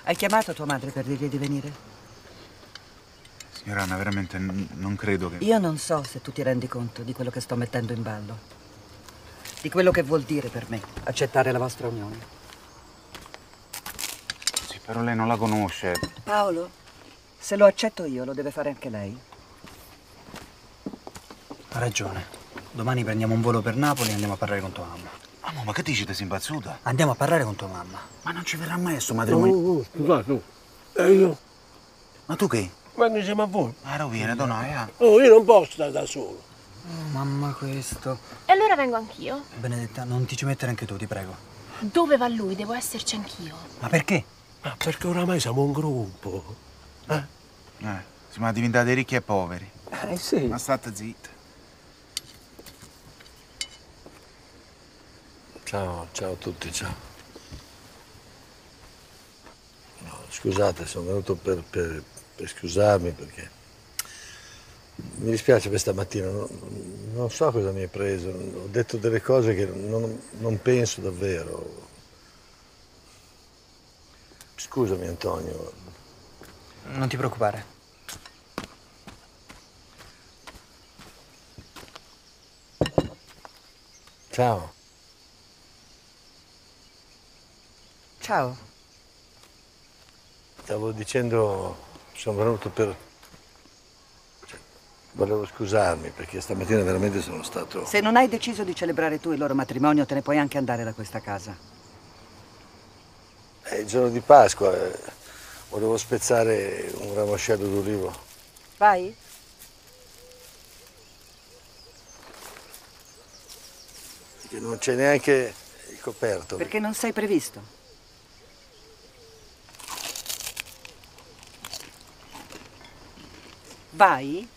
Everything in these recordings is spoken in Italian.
Hai chiamato tua madre per dirgli di venire? Signora Anna, veramente non credo che... Io non so se tu ti rendi conto di quello che sto mettendo in ballo. Di quello che vuol dire per me accettare la vostra unione. Sì, però lei non la conosce. Paolo, se lo accetto io, lo deve fare anche lei. Ha ragione. Domani prendiamo un volo per Napoli e andiamo a parlare con tua mamma. Mamma, ma che dici, ti sei impazzuta? Andiamo a parlare con tua mamma. Ma non ci verrà mai sto matrimonio. Scusate, e io? Ma tu che? Vengo insieme a voi. Viene, Donaia. Oh, io non posso stare da solo. Oh, mamma, questo. E allora vengo anch'io? Benedetta, non ti ci mettere anche tu, ti prego. Dove va lui? Devo esserci anch'io. Ma perché? Ma perché oramai siamo un gruppo. Siamo diventati ricchi e poveri. Sì. Ma state zitta. Ciao a tutti, ciao. No, scusate, sono venuto per scusarmi perché mi dispiace per stamattina, non so cosa mi è preso, ho detto delle cose che non penso davvero. Scusami Antonio. Non ti preoccupare. Ciao. Ciao. Stavo dicendo, sono venuto volevo scusarmi perché stamattina veramente sono stato... Se non hai deciso di celebrare tu il loro matrimonio, te ne puoi anche andare da questa casa. È il giorno di Pasqua, volevo spezzare un ramoscello d'ulivo. Vai? Perché non c'è neanche il coperto. Perché non sei previsto. Vai?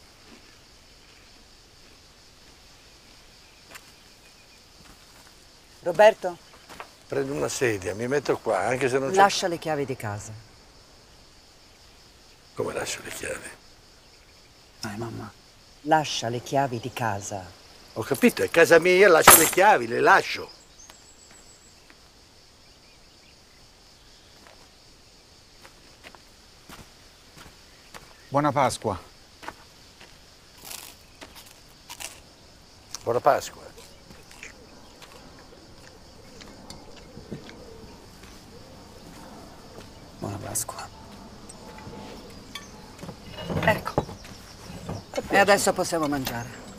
Roberto? Prendo una sedia, mi metto qua, anche se non c'è... Lascia le chiavi di casa. Come lascio le chiavi? Dai, mamma. Lascia le chiavi di casa. Ho capito, è casa mia, lascio le chiavi, le lascio. Buona Pasqua. Buona Pasqua. Buona Pasqua. Ecco. E adesso possiamo mangiare.